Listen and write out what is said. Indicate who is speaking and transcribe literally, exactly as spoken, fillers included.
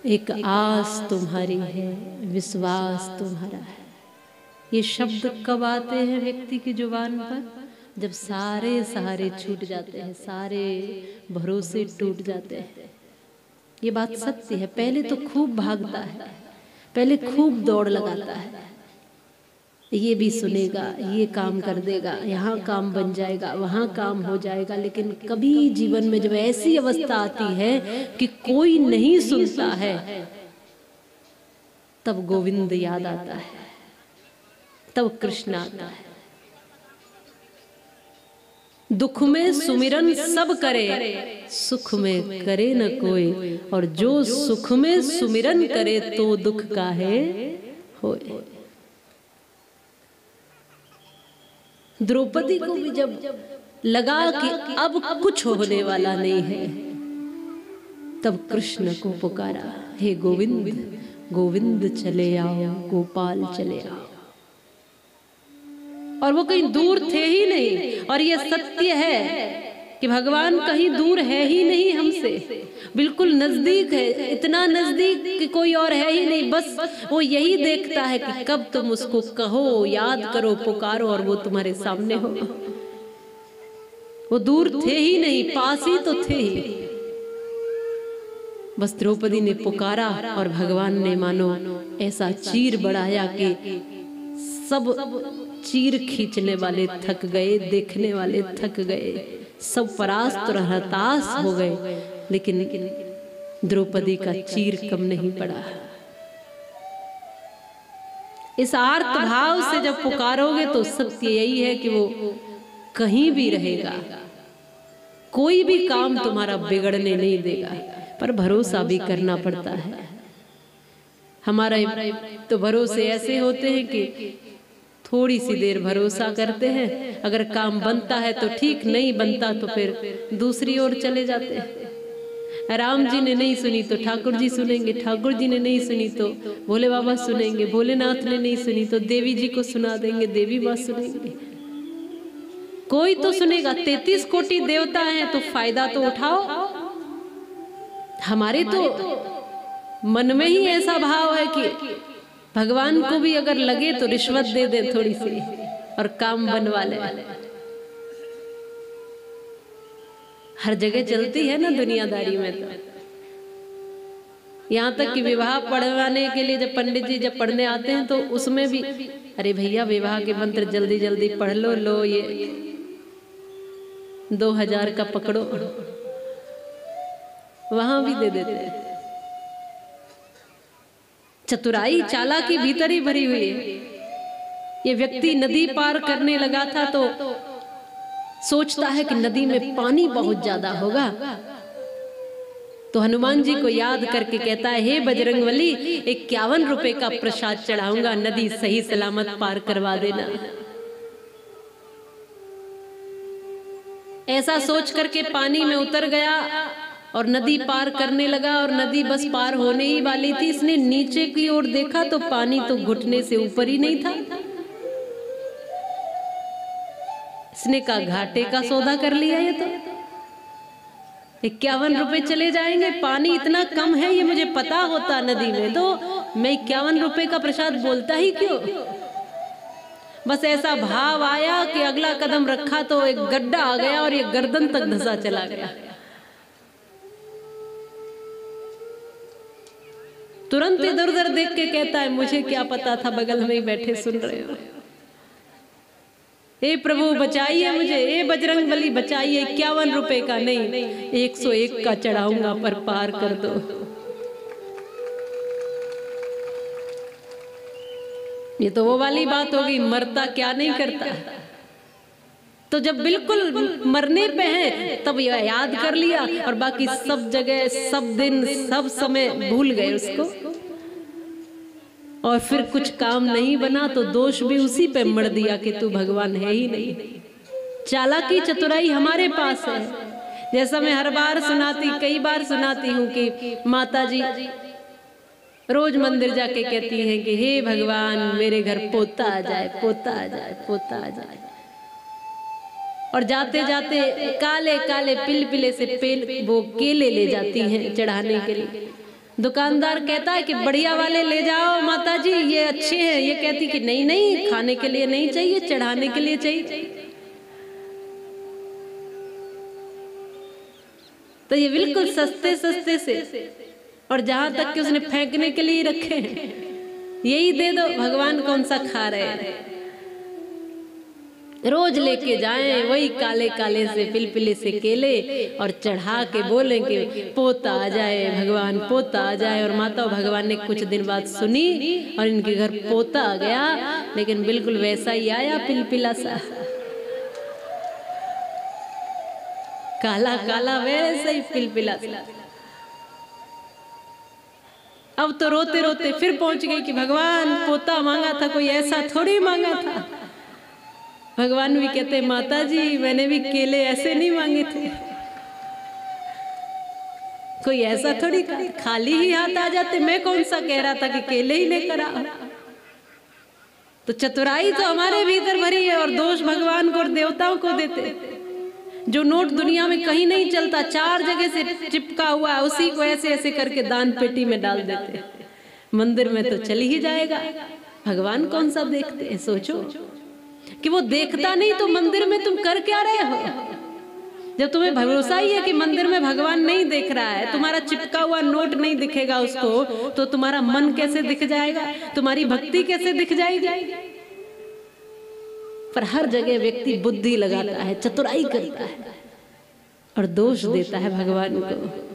Speaker 1: एक आस तुम्हारी है, विश्वास तुम्हारा है। ये शब्द कब आते हैं व्यक्ति की जुबान पर? जब सारे सहारे छूट जाते हैं, सारे भरोसे टूट जाते हैं। ये बात सत्य है। पहले तो खूब भागता है, पहले खूब दौड़ लगाता है, ये भी सुनेगा, ये काम कर देगा, यहाँ काम बन जाएगा, वहाँ काम हो जाएगा। लेकिन कभी जीवन में जब ऐसी अवस्था आती है कि कोई नहीं सुनता है, तब गोविंद याद आता है, तब कृष्ण आता है। दुख में सुमिरन सब करे, सुख में करे न कोई, और जो सुख में सुमिरन करे तो दुख काहे होए। द्रौपदी को भी जब लगा कि अब कुछ होने वाला नहीं है, तब कृष्ण को पुकारा, हे गोविंद, गोविंद चले आओ, गोपाल चले आओ। और वो कहीं दूर थे ही नहीं। और ये सत्य है कि भगवान कहीं दूर है ही नहीं हमसे, बिल्कुल नजदीक है, इतना नजदीक कि कोई और है ही नहीं। बस वो यही देखता है कि कब तुम उसको कहो, याद करो, पुकारो, और वो तुम्हारे सामने हो। वो दूर थे ही नहीं, पास ही तो थे ही। बस द्रौपदी ने पुकारा और भगवान ने मानो ऐसा चीर बढ़ाया कि सब चीर खींचने वाले थक गए, देखने वाले थक गए, सब परास्त और हताश हो गए। लेकिन द्रौपदी का चीर कम नहीं पड़ा। इस आर्त भाव से जब पुकारोगे तो सत्य यही है कि वो कहीं भी रहेगा, कोई भी काम तुम्हारा बिगड़ने नहीं देगा। पर भरोसा भी करना पड़ता है। हमारा तो भरोसे ऐसे होते हैं कि थोड़ी सी देर भरोसा करते हैं, अगर काम बनता है तो ठीक, नहीं बनता तो फिर दूसरी ओर चले जाते हैं। राम जी ने नहीं सुनी तो ठाकुर जी सुनेंगे, ठाकुर जी ने नहीं सुनी तो भोले बाबा सुनेंगे, भोलेनाथ ने नहीं सुनी तो देवी जी को सुना देंगे, देवी माँ सुनेंगे, कोई तो सुनेगा। तैतीस कोटि देवता हैं तो फायदा तो उठाओ। हमारे तो मन में ही ऐसा भाव है कि भगवान को भी अगर लगे तो रिश्वत दे दे थोड़ी सी और काम बनवा ले। हर जगह चलती है ना दुनियादारी में। तो यहाँ तक कि विवाह पढ़वाने के लिए जब पंडित जी जब पढ़ने आते हैं तो उसमें भी, अरे भैया विवाह के मंत्र जल्दी जल्दी पढ़ लो, लो ये दो हजार का पकड़ो, वहां भी दे देते हैं। चतुराई चालाकी भीतर ही भरी हुई है। ये व्यक्ति नदी पार करने लगा था तो सोचता है कि नदी में पानी बहुत ज्यादा होगा, तो हनुमान जी को याद करके कहता है, हे बजरंगबली, इक्यावन रुपए का प्रसाद चढ़ाऊंगा, नदी सही सलामत पार करवा देना। ऐसा सोच करके पानी में उतर गया और नदी पार करने लगा। और नदी बस पार होने ही वाली थी। इसने नीचे की ओर देखा तो पानी तो घुटने से ऊपर ही नहीं था। इसने कहा घाटे का सौदा कर लिया, ये तो इक्यावन रुपए चले जाएंगे, पानी इतना कम है, ये मुझे पता होता नदी में तो मैं इक्यावन रुपए का प्रसाद बोलता ही क्यों। बस ऐसा भाव आया कि अगला कदम रखा तो एक गड्ढा आ गया और ये गर्दन तक धंसा चला गया। तुरंत इधर उधर देख के कहता है, मुझे क्या पता था, बगल में ही बैठे सुन रहे हो। हे प्रभु बचाइए मुझे, हे बजरंगबली बचाइए, इक्यावन रुपए का नहीं, एक सौ एक का चढ़ाऊंगा पर पार कर दो। ये तो वो वाली बात हो गई, मरता क्या नहीं करता। तो जब बिल्कुल मरने पे हैं तब यह याद कर लिया और बाकी सब जगह, सब दिन, सब समय भूल गए उसको। और फिर कुछ काम नहीं बना तो दोष भी उसी पे मर दिया कि तू भगवान है ही नहीं। चालाकी चतुराई हमारे पास है। जैसा मैं हर बार सुनाती, कई बार सुनाती हूँ कि माता जी रोज मंदिर जाके कहती हैं कि हे भगवान मेरे घर पोता आ जाए, पोता आ जाए, पोता आ जाए। और जाते जाते काले काले पिल पिले से पेल वो केले ले जाती हैं चढ़ाने के लिए। दुकानदार कहता है कि बढ़िया वाले ले जाओ माता जी, ये अच्छे हैं। ये कहती कि नहीं नहीं, खाने के लिए नहीं चाहिए, चढ़ाने के लिए चाहिए। तो ये बिल्कुल सस्ते सस्ते से, और जहां तक कि उसने फेंकने के लिए रखे हैं, यही दे दो। भगवान कौन सा खा रहे हैं? रोज लेके जाएं वही काले काले से पिलपिले से केले और चढ़ा के बोलेंगे पोता आ जाए भगवान, पोता आ जाए। और माता भगवान ने कुछ दिन बाद सुनी और इनके घर पोता आ गया, लेकिन बिल्कुल वैसा ही आया, पिलपिला सा, काला काला वैसा ही पिलपिला सा। अब तो रोते रोते फिर पहुंच गई कि भगवान पोता मांगा था, कोई ऐसा थोड़ी मांगा था। भगवान भी कहते माता जी मैंने भी केले ऐसे नहीं मांगे थे, कोई ऐसा थोड़ी, खाली ही हाथ आ जाते। मैं कौन सा कह रहा था कि केले ही लेकर आओ। तो चतुराई तो हमारे भीतर भरी है, और दोष भगवान को और देवताओं को देते। जो नोट दुनिया में कहीं नहीं चलता, चार जगह से चिपका हुआ है, उसी को ऐसे ऐसे करके दान पेटी में डाल देते। मंदिर में तो चली ही जाएगा, भगवान कौन सा देखते हैं? सोचो कि वो देखता नहीं तो मंदिर में तुम कर क्या रहे हो? जब तुम्हें भरोसा ही है कि मंदिर में भगवान नहीं देख रहा है, तुम्हारा चिपका हुआ नोट नहीं दिखेगा उसको, तो तुम्हारा मन कैसे दिख जाएगा? तुम्हारी भक्ति कैसे दिख जाएगी? पर हर जगह व्यक्ति बुद्धि लगाता है, चतुराई करता है और दोष देता है भगवान को।